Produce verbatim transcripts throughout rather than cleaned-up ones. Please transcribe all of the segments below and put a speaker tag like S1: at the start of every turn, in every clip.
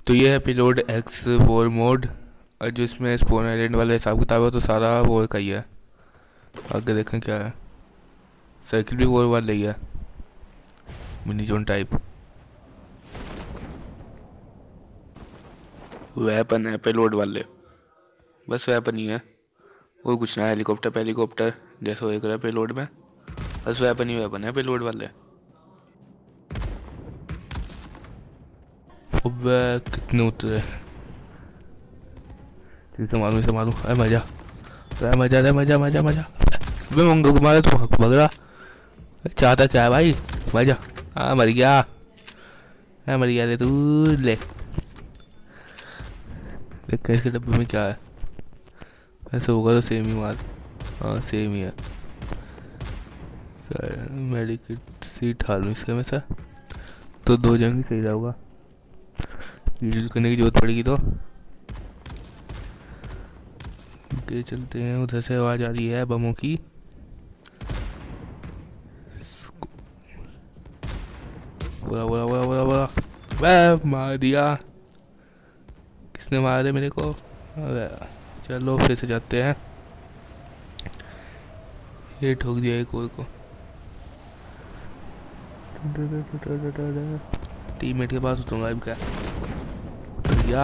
S1: तो ये है पेलोड एक्स वॉर मोड। और जो इसमें स्पोन आइलैंड वाला हिसाब किताब है तो सारा वो का ही है। आगे देखें क्या है। सर्किल भी वॉर वाला ही है, मिनी जोन टाइप। वेपन है पेलोड वाले, बस वेपन ही है और कुछ ना। हेलीकॉप्टर पे हेलीकॉप्टर जैसे हो रहा है पेलोड में, बस वेपन ही वेपन है पेलोड वाले। अब कितने उतरे, इसे मारूं इसे मारूं। अरे मजा, अरे मजा, अरे मजा मजा मजा। अबे मंगो को मारा, तू भग रहा चाहता क्या है भाई? मजा। हाँ मर गया, हाँ मर गया रे तू। ले देख के इसके डब्बे में क्या है। ऐसा होगा तो सेम ही मार। हाँ सेम ही है। मेडिकेट सीट हालूँ इसके में से तो दो जन ही सही रहेगा। रील करने की जरूरत पड़ेगी तो के चलते हैं। उधर से आवाज आ रही है बमों की। बोला बोला बोला बोला बोला वह मार दिया। किसने मारे मेरे को? अबे चलो फिर से जाते हैं। ये ठोक दिया एक और को। टीममेट के पास उतरूंगा अब क्या। या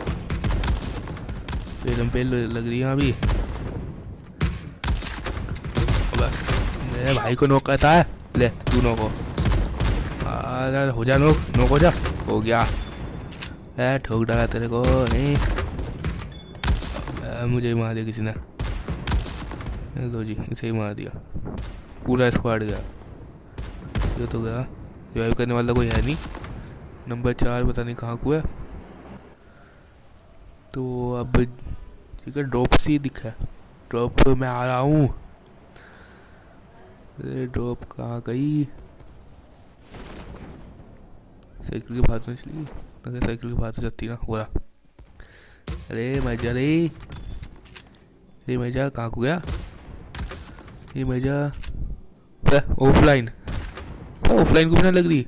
S1: पेलम पेल लग रही है अभी। मेरे भाई को नोक करता है। ले तू नोक हो। अरे हो जा नोक, नोक हो जा। हो गया। ए ठोक डाला तेरे को नहीं। मुझे ही मार दिया किसी ने। दो जी इसे ही मार दिया। पूरा स्क्वाड गया। ये तो गया। रिवाइव करने वाला कोई है नहीं। नंबर चार पता नहीं कहाँ को है। तो अब ठीक है, ड्रॉप सी दिखा है। ड्रॉप में आ रहा हूँ। ड्रॉप कहाँ गई? साइकिल के बाहर तो चली। अगर साइकिल के बाहर तो जाती ना हो रहा। अरे मजा रे, ये मजा कहाँ को गया? ये मजा ऑफलाइन, ऑफलाइन को भी ना लग रही।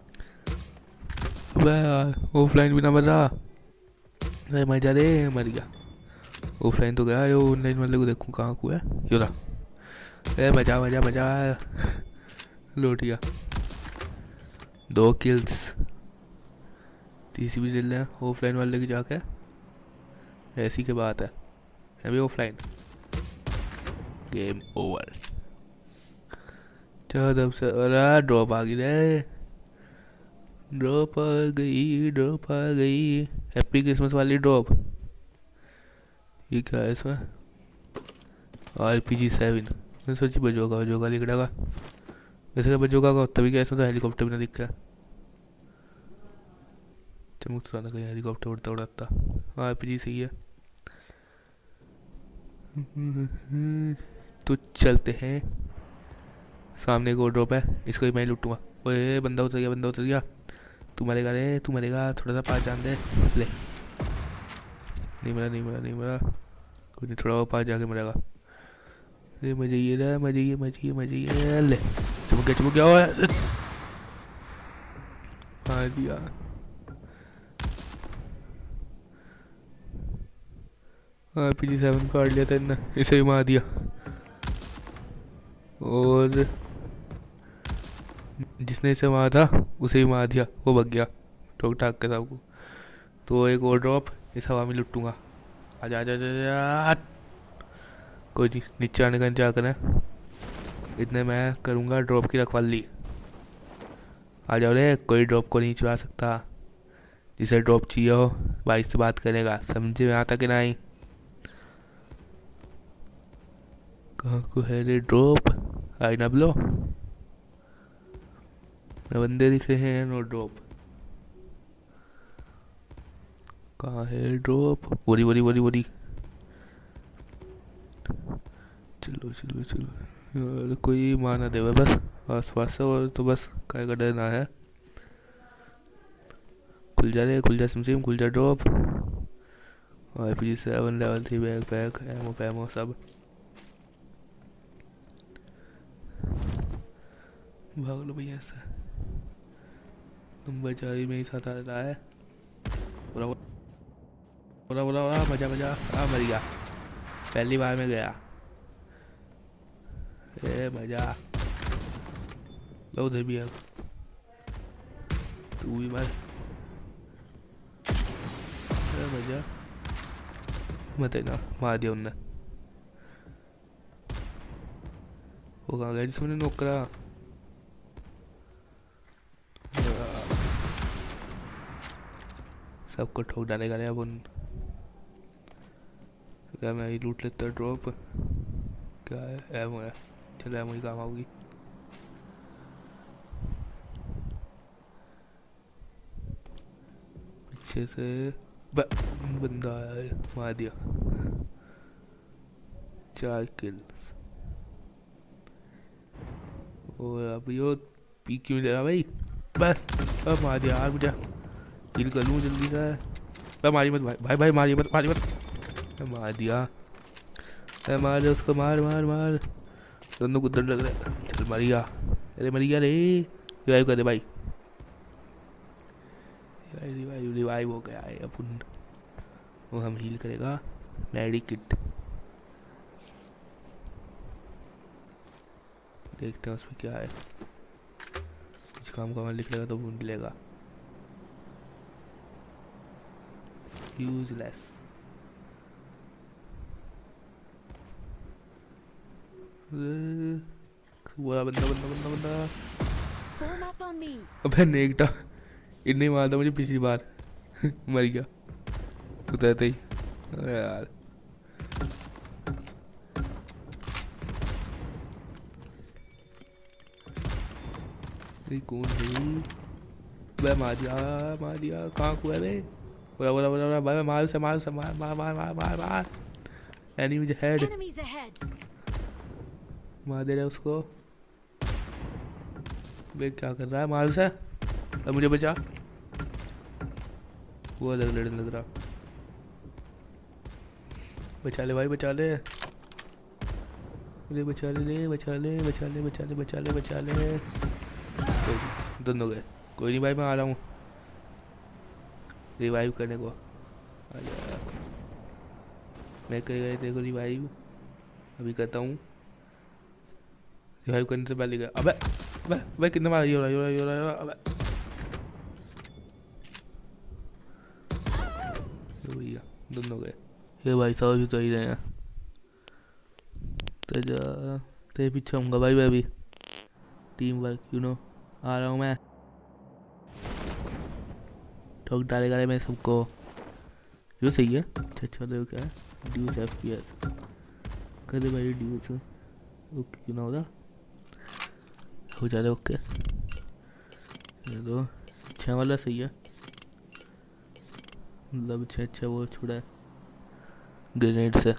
S1: ऑफलाइन भी ना मर रहा। अरे मजा रे, मर गया। ऑफलाइन तो गया। यो ऑनलाइन वाले को देखूँ कहाँ को है। यो रहा। अरे मजा मजा मजा। लौट गया। दो किल्स। तीसरी भी ले ऑफलाइन वाले की जाके। ऐसी की बात है अभी ऑफलाइन। Game over. चलो तब से। अरे ड्रॉप आ गई रे, ड्रॉप आ गई, ड्रॉप आ गई। हैप्पी क्रिसमस वाली ड्रॉप। ये क्या है इसमें? R P G seven. मैंने सोची बजोगा बजोगा लिखड़ा वैसे क्या बजोगा का तभी क्या इसमें तो हेलीकॉप्टर भी ना दिखा है। चमक सुना कहीं हेलीकॉप्टर उड़ता उड़ाता। आर पी जी सही है। तो चलते हैं। सामने एक और ड्रॉप है, इसको ही मैं लूटूंगा। ओए बंदा उतर गया, बंदा उतर गया। तू मरेगा रे, तू मरेगा। थोड़ा सा पास जान दे। ले नहीं मरा, नहीं मरा, नहीं मरा। कोई नहीं, थोड़ा और पास जाके मरेगा। अरे मजे ये रहा, मजे ये मजे ये मजे ये। ले चुप गया, चुप गया। मार दिया। हाँ पी जी सेवन काट लिया तेने, इसे ही मार दिया। और जिसने इसे मारा था उसे ही मार दिया, वो भग गया ठोक ठाक के सबको। तो एक और ड्रॉप इस हवा में लुटूंगा। आजा आजा आजा। कोई नहीं, नीचे आने का इंतजार करें। इतने मैं करूँगा ड्रॉप की रखवाली। आ जाओ रे, कोई ड्रॉप को नहीं चुरा सकता। जिसे ड्रॉप चाहिए हो भाई से बात करेगा। समझे में आता कि नहीं? कहाँ को है रे ड्रॉप? आई ना बोलो न बंदे दिख रहे हैं नो ड्रॉप। कहाँ है drop? Worry worry worry worry. चलो चलो चलो यार, कोई माना देवा बस आस पास से। और तो बस काय का डर ना है। खुल जा रे, खुल जा सिम सिम, खुल जा ड्रॉप। और P seven level three bag pack ammo पैमो सब। भाग लो भैया से। तुम बचा भी मेरे साथ आ रहा है। बोला बोला बोला बोला मजा मजा। हाँ मर गया, पहली बार में गया। ए मजा, लो उधर भी है, तू भी मर। ए मजा, मत है ना, मार दिया उनने। वो कहाँ गया जिसमें नॉक करा? सबको ठोक डालेगा रे अब उन। क्या मैं ही लूट लेता ड्रॉप? क्या है एमो है, चलो एमो ही काम आऊगी। पीछे से ब, बंदा आया, मार दिया। चार किल्स। और अब यो पी क्यों ले रहा भाई? बस अब मार दिया यार, मुझे किल कर लूँ जल्दी से। भाई मारी मत भाई, भाई भाई मारी मत, मारी मत। मार दिया, मार दे उसको, मार मार मार। दोनों को डर लग रहा है। चल मर गया, अरे मर गया रे। रिवाइव कर दे भाई, रिवाइव रिवाइव हो गया है अपन। वो हम हील करेगा, मेडी किट। देखते हैं उसमें क्या है, कुछ काम का लिख लेगा तो ढूंढ लेगा। यूजलेस। वो बंदा बंदा बंदा बंदा। अबे नेकटा इतने मारता मुझे पिछली बार। मर गया उतरते ही। अरे यार ये कौन है? मैं मार दिया, मार दिया। कहाँ को है रे? बोला बोला बोला बोला भाई, मार से मार से मार मार मार मार मार मार। एनिमीज हेड, मार दे रहे उसको। वे क्या कर रहा है? मार से, अब मुझे बचा। वो अलग लड़ने लग रहा। बचा ले भाई, बचा ले, अरे बचा ले ले, बचा ले बचा ले बचा ले बचा ले बचा ले। दोनों गए, कोई नहीं भाई मैं आ रहा हूँ रिवाइव करने को। आजा, मैं कर गए तेरे को रिवाइव, अभी करता हूँ। रिवाइव करने से पहले गया। अबे अबे अबे कितना मार, हो रहा हो रहा हो रहा। अबे भैया दोनों गए। ये भाई साहब तो ही रहे हैं। तेजा तेरे पीछे होऊंगा भाई मैं अभी। टीम वर्क यू नो, आ रहा हूँ मैं। ठोक डालेगा रे मैं सबको। जो सही है। अच्छा अच्छा देखो क्या है, ड्यूस एफ पी एस कर दे भाई ड्यूस। ओके क्यों ना होगा, हो जा रहा ओके। ये दो छः वाला सही है, मतलब छः छः वो छुड़ा है ग्रेनेड से।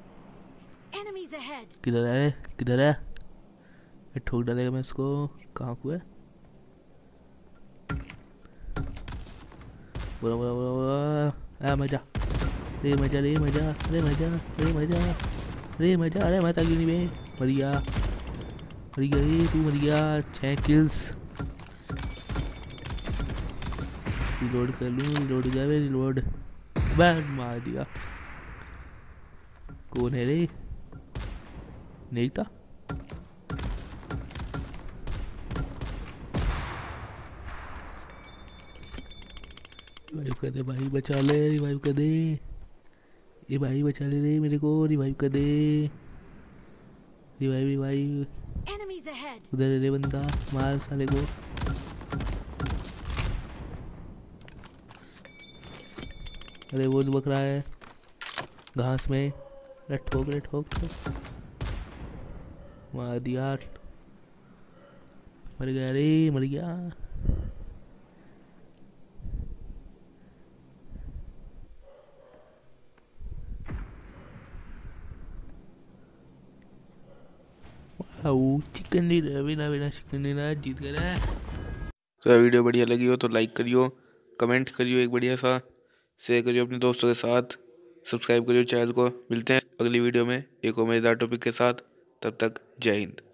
S1: किधर है किधर है? ठोक डालेगा मैं इसको। कहाँ को है? बोला बोला बोला बोला। आ मजा रे, मजा रे मजा रे मजा रे मजा रे मजा। अरे मजा क्यों नहीं बे? मर गया मर गया रे, तू मर गया। छः किल्स। रिलोड कर लूँ, रिलोड जाए रिलोड। बैन मार दिया। कौन है रे? नहीं था। रिवाइव कर दे भाई, बचा ले, रिवाइव कर दे। ये भाई बचा ले रे मेरे को, रिवाइव कर दे। Revive revive. उधर रे बंदा, मार साले को। अरे वो बक रहा है घास में। अरे ठोक रे ठोक ठोक। मार दिया, मर गया रे, मर गया। चिकन डिनर, बिना बिना चिकन डिनर जीत गया। तो वीडियो बढ़िया लगी हो तो लाइक करियो, कमेंट करियो एक बढ़िया सा, शेयर करियो अपने दोस्तों के साथ, सब्सक्राइब करियो चैनल को। मिलते हैं अगली वीडियो में एक और मजेदार टॉपिक के साथ। तब तक जय हिंद।